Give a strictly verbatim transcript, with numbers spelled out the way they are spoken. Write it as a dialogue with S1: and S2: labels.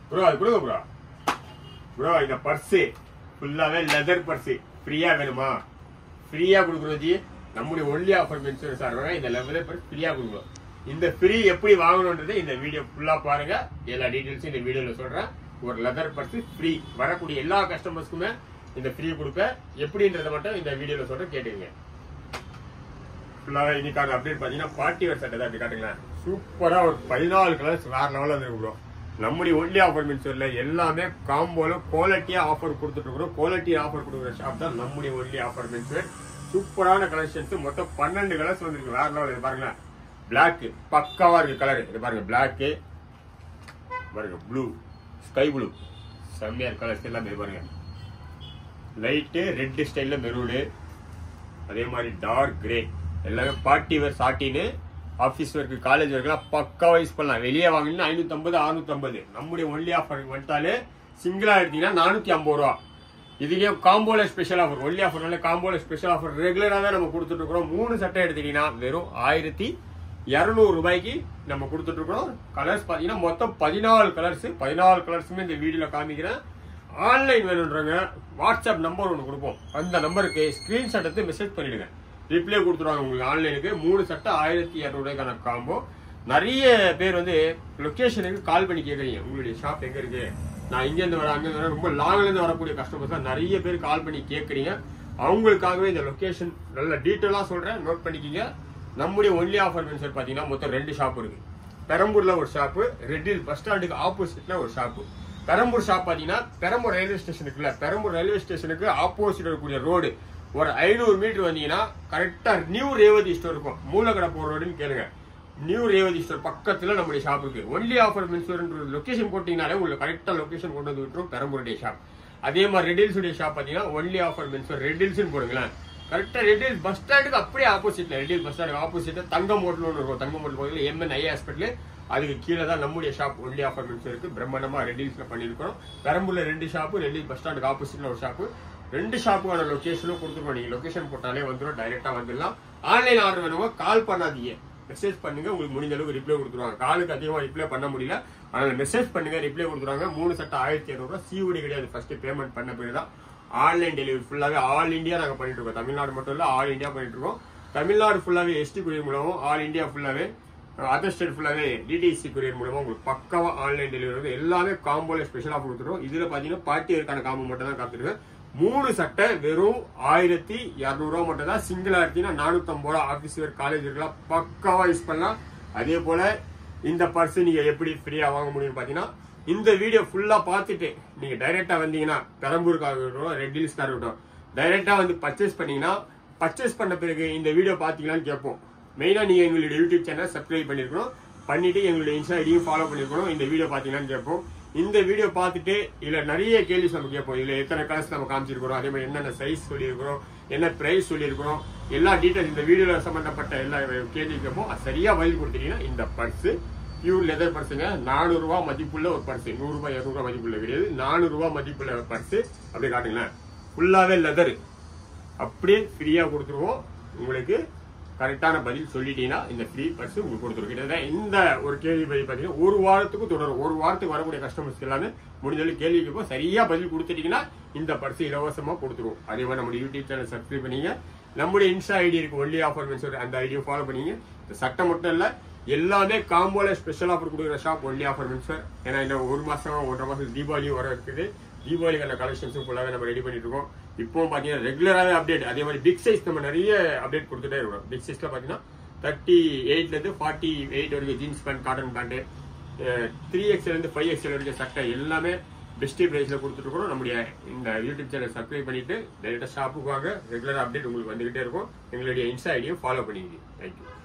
S1: Bro அது கொடுங்க bro. Bro இந்த பர்ஸு ஃபுல்லாவே லெதர் பர்ஸு ஃப்ரீயா வேணுமா? ஃப்ரீயா கொடுக்குறது நம்முடைய ஒன்லி ஆஃபர் மென்ஷன் சார் இந்த லெதர் பர்ஸ் ஃப்ரீயா கொடுக்குறோம். இந்த ஃப்ரீ எப்படி வாங்கணும்ன்றது இந்த வீடியோ ஃபுல்லா பாருங்க. எல்லா டீடைல்ஸும் இந்த வீடியோல சொல்றேன். ஒரு லெதர் பர்ஸ் ஃப்ரீ வரக்கூடிய எல்லா கஸ்டமர்ஸ்க்குமே இந்த ஃப்ரீ கொடுப்பேன். எப்படின்றத மட்டும் இந்த வீடியோல சொல்றேன், கேட்டுங்க. ஃபுல்லாவே இன்னைக்கான அப்டேட் பாத்தீங்கன்னா பார்ட்டி வேர் சட்டை தான். அப்படி காட்டுங்களேன். சூப்பரா ஒரு பதினாலு கலர்ஸ் வேற லெவலில் இருக்கு ப்ரோ. நம்முடைய ஒன்லி ஆஃபர் மென்ஷன்ல எல்லாமே காம்போல குவாலிட்டியா ஆஃபர் கொடுத்துட்டு இருக்கிறோம். குவாலிட்டி ஆஃபர் கொடுக்குற ஷாப் தான் நம்முடைய ஒன்லி ஆஃபர் மென்ஷன். சூப்பரான கலெக்ஷன்ஸ் மொத்தம் பன்னெண்டு கலர்ஸ் வந்துருக்கு வேற லெவல். இது பாருங்க, பிளாக் பக்காவா இருக்கு கலர். இது பாருங்க, பிளாக் பாருங்க, ப்ளூ, ஸ்கை ப்ளூ, செம்மையா கலர்ஸ் எல்லாமே பாருங்க. லைட்டு ரெட் ஸ்டைல்ல மெரூனு, அதே மாதிரி டார்க் கிரே, எல்லாமே பார்ட்டி வேர் சாட்டின்னு ஆஃபீஸ் ஒர்க்கு காலேஜ் ஒர்க்குலாம் பக்காவா யூஸ் பண்ணலாம். வெளியே வாங்கினா ஐநூத்தி ஐம்பது அறுநூத்தி ஐம்பது. நம்முடைய ஒன்லி ஆஃபர் வந்துட்டாலே சிங்கிளா எடுத்தீங்கன்னா நானூத்தி ஐம்பது ரூபா. இதுலயே காம்போல ஸ்பெஷல் ஆஃபர், ஒன்லி ஆஃபர்னால காம்போல ஸ்பெஷல் ஆஃபர் ரெகுலரா தான் நம்ம கொடுத்துட்டு இருக்கிறோம். மூணு சட்டை எடுத்தீங்கன்னா வெறும் ஆயிரத்தி இருநூறு ரூபாய்க்கு நம்ம கொடுத்துட்டு இருக்கிறோம். கலர்ஸ் பாத்தீங்கன்னா மொத்தம் பதினாலு கலர்ஸ். பதினாலு கலர்ஸுமே இந்த வீடியோல காமிக்கிறேன். ஆன்லைன் வேணும்ன்றவங்க வாட்ஸ்அப் நம்பர் ஒன்று கொடுப்போம். அந்த நம்பருக்கு ஸ்கிரீன்ஷாட் எடுத்து மெசேஜ் பண்ணிடுங்க. ரிப்ளை கொடுத்துருவாங்க உங்களுக்கு ஆன்லைனுக்கு. மூணு சட்டை ஆயிரத்தி இரநூறு ரூபாய்க்கான காம்போ. நிறைய பேர் வந்து லொக்கேஷனுக்கு கால் பண்ணி கேட்குறீங்க, உங்களுடைய ஷாப் எங்க இருக்கு, நான் இங்கேருந்து வரேன் அங்கேருந்து வரேன். ரொம்ப லாங்ல இருந்து வரக்கூடிய கஸ்டமர்ஸ் தான் நிறைய பேர் கால் பண்ணி கேட்குறீங்க. அவங்களுக்காகவே இந்த லொக்கேஷன் நல்ல டீட்டெயிலா சொல்றேன், நோட் பண்ணிக்கிங்க. நம்முடைய ஒன்லி ஆஃபர் மென்ஷன் பாத்தீங்கன்னா மொத்தம் ரெண்டு ஷாப் இருக்கு. பெரம்பூர்ல ஒரு ஷாப்பு, ரெட்டில் பஸ் ஸ்டாண்டுக்கு ஆப்போசிட்ல ஒரு ஷாப்பு. பெரம்பூர் ஷாப் பாத்தீங்கன்னா பெரம்பூர் ரயில்வே ஸ்டேஷன் இருக்குல்ல, பெரம்பூர் ரயில்வே ஸ்டேஷனுக்கு ஆப்போசிட் இருக்கக்கூடிய ரோடு ஒரு ஐநூறு மீட்டர் வந்தீங்கன்னா கரெக்டா நியூ ரேவதி ஸ்டோர் இருக்கும். மூலக்கடை போற ரோடுன்னு கேளுங்க. நியூ ரேவதி ஸ்டோர் பக்கத்துல நம்முடைய ஷாப் இருக்கு. ஒன்லி ஆஃபர் மென்ஷன் லொகேஷன் போட்டீங்கனாலே உங்களுக்கு கரெக்டா லொகேஷன் கொண்டு வந்து விட்டுரும் பெரம்பூருடைய ஷாப். அதே மாதிரி ரெட்டில்ஸ் உடைய ஷாப் பாத்தீங்கன்னா ஒன்லி ஆஃபர் மென்ஷன் ரெட்டில்ஸ் போடுங்களேன். கரெக்டா ரெட்டில்ஸ் பஸ் ஸ்டாண்டுக்கு அப்படியே ஆப்போசிட்ல, ரெட்டில்ஸ் பஸ் ஸ்டாண்டுக்கு ஆப்போசிட்ல தங்கம் ஹோட்டல் ஒன்று இருக்கும். தங்கம் ஹோட்டல் பக்கத்துல எம்என் ஐ ஹாஸ்பிட்டல், அதுக்கு கீழே தான் நம்முடைய ஷாப் ஒன்லி ஆஃபர் மென்ஷன் இருக்கு. பிரம்மாண்டமா ரெட்டில்ஸ்ல பண்ணிருக்கிறோம். பெரம்பூர்ல ரெண்டு ஷாப்பு, ரெட்டில்ஸ் பஸ் ஸ்டாண்டுக்கு ஆப்போசிட்ல ஒரு ஷாப்பு. ரெண்டு ஷாப்புக்கான லொகேஷனும் கொடுத்துருவோம். நீங்க லொகேஷன் போட்டாலே வந்துடும், டைரக்டா வந்துடலாம். ஆன்லைன் ஆர்டர் வேணுமோ கால் பண்ணாதீங்க, மெசேஜ் பண்ணுங்க. உங்களுக்கு முடிஞ்ச அளவுக்கு ரிப்ளை கொடுத்துருவாங்க. காலுக்கு அதிகமா ரிப்ளை பண்ண முடியல, அதனால மெசேஜ் பண்ணுங்க, ரிப்ளை கொடுத்துருவாங்க. மூணு சட்டை ஆயிரத்தி இரநூறு ரூபாய். சிஓடி கிடையாது, ஃபர்ஸ்ட் பேமெண்ட் பண்ண பிறகு தான் ஆன்லைன் டெலிவரி. ஃபுல்லாவே ஆல் இந்தியா நாங்க பண்ணிட்டு இருக்கோம். தமிழ்நாடு மட்டும் இல்ல, ஆல் இந்தியா பண்ணிட்டு இருக்கோம். தமிழ்நாடு ஃபுல்லாவே எஸ்டி கொரியர் மூலமும், ஆல் இந்தியா ஃபுல்லாவே அதர் ஸ்டேட் ஃபுல்லாவே டிடிசி கொரியர் மூலமா உங்களுக்கு பக்காவா ஆன்லைன் டெலிவரி வந்து எல்லாமே காம்போல ஸ்பெஷலா கொடுத்துருவோம். இதுல பாத்தீங்கன்னா பார்ட்டி இருக்கான காம்போ மட்டும் தான் காத்துருக்கேன். மூணு சட்டை வெறும் ஆயிரத்தி இருநூறு ரூபா மட்டும் தான். சிங்கிளா எடுத்தீங்கன்னா நானூத்தி ஐம்பது ரூபா. ஆபீஸ் வேர் காலேஜ் இருக்கலாம், பக்காவா யூஸ் பண்ணலாம். அதே போல இந்த பர்ஸ் நீங்க எப்படி ஃப்ரீயா வாங்க முடியும் பாத்தீங்கன்னா, இந்த வீடியோ ஃபுல்லா பார்த்துட்டு நீங்க டைரக்டா வந்தீங்கன்னா பெரம்பூருக்காக இருக்கட்டும், ரெட் ஹில்ஸ்க்காக இருக்கட்டும், டைரக்டா வந்து பர்ச்சேஸ் பண்ணீங்கன்னா, பர்ச்சேஸ் பண்ண பிறகு இந்த வீடியோ பாத்தீங்களான்னு கேட்போம். மெயினா நீங்க எங்களுடைய யூடியூப் சேனல் சப்ஸ்கிரைப் பண்ணிருக்கணும், பண்ணிட்டு எங்களுடைய இன்ஸ்டா ஐடியும் ஃபாலோ பண்ணிருக்கணும். இந்த வீடியோ பாத்தீங்களான்னு கேட்போம். இந்த வீடியோ பார்த்துட்டு இதுல நிறைய கேள்வி நம்ம கேட்போம். இதுல எத்தனை கலர்ஸ் நம்ம காமிச்சிருக்கிறோம், அதே மாதிரி என்னென்ன சைஸ் சொல்லியிருக்கிறோம், என்ன பிரைஸ் சொல்லியிருக்கிறோம், எல்லா டீடைல்ஸ் இந்த வீடியோல சம்பந்தப்பட்ட எல்லா கேள்வி கேட்போம். அது சரியா பதில் கொடுத்தீங்கன்னா இந்த பர்ஸ் பியூர் லெதர் பர்ஸுங்க. நானூறு ரூபாய் மதிப்புள்ள ஒரு பர்ஸ், நூறு ரூபாய் இருநூறு ரூபாய் மதிப்புள்ள கிடையாது, நானூறு ரூபாய் மதிப்புள்ள பர்ஸ். அப்படியே காட்டுங்களேன், ஃபுல்லாவே லெதர் அப்படியே ஃப்ரீயா கொடுத்துருவோம். உங்களுக்கு கரெக்டான பதில் சொல்லிட்டீங்கன்னா இந்த ஃப்ரீ பர்ஸ் உங்களுக்கு கொடுத்துருக்கேன். இந்த ஒரு கேள்வி பதில் பார்த்தீங்கன்னா ஒரு வாரத்துக்கு தொடரும். ஒரு வாரத்துக்கு வரக்கூடிய கஸ்டமர்ஸ் எல்லாமே முடிஞ்சாலும் கேள்வி கேட்போம். சரியா பதில் கொடுத்துட்டீங்கன்னா இந்த பர்ஸ் இலவசமா கொடுத்துருவோம். அதே மாதிரி நம்முடைய யூடியூப் சேனல் சப்ஸ்கிரைப் பண்ணீங்க. நம்முடைய இன்ஸ்டா ஐடி இருக்கு ஒன்லி ஆஃபர் மென்ஷன், அந்த ஐடியை ஃபாலோ பண்ணீங்க. இந்த சட்டம் மட்டும் இல்ல, எல்லாமே காம்போல ஸ்பெஷல் ஆஃபர் கொடுக்குற ஷாப் ஒன்லி ஆஃபர் மென்ஷன். ஏன்னா இந்த ஒரு மாசம் ஒன்றரை மாசம் தீபாவளி வர இருக்குது. தீபாவளிக்கான கலெக்ஷன்ஸும் ஃபுல்லாவே நம்ம ரெடி பண்ணிட்டு இருக்கோம். இப்போ பாத்தீங்கன்னா ரெகுலராகவே அப்டேட். அதே மாதிரி பிக் சைஸ் நம்ம நிறைய அப்டேட் கொடுத்துட்டே இருக்கோம். பிக் சைஸ்ல பாத்தீங்கன்னா தேர்ட்டி எயிட்ல இருந்து ஃபார்ட்டி எயிட் வரைக்கும் jeans pant, cotton pant, three XL இருந்து ஃபைவ் எக்ஸ்எல் வரைக்கும் சட்டை எல்லாமே பெஸ்ட் பிரைஸ்ல கொடுத்துட்டு இருக்கோம். நம்முடைய இந்த யூடியூப் சேனல் சப்ஸ்கிரைப் பண்ணிட்டு டைரக்டா ஷாப்புக்கு வாங்க. ரெகுலர் அப்டேட் உங்களுக்கு வந்துகிட்டே இருக்கும். எங்களுடைய இன்ஸ்டா ஐடியும் ஃபாலோ பண்ணிக்கிங்க. தேங்க்யூ.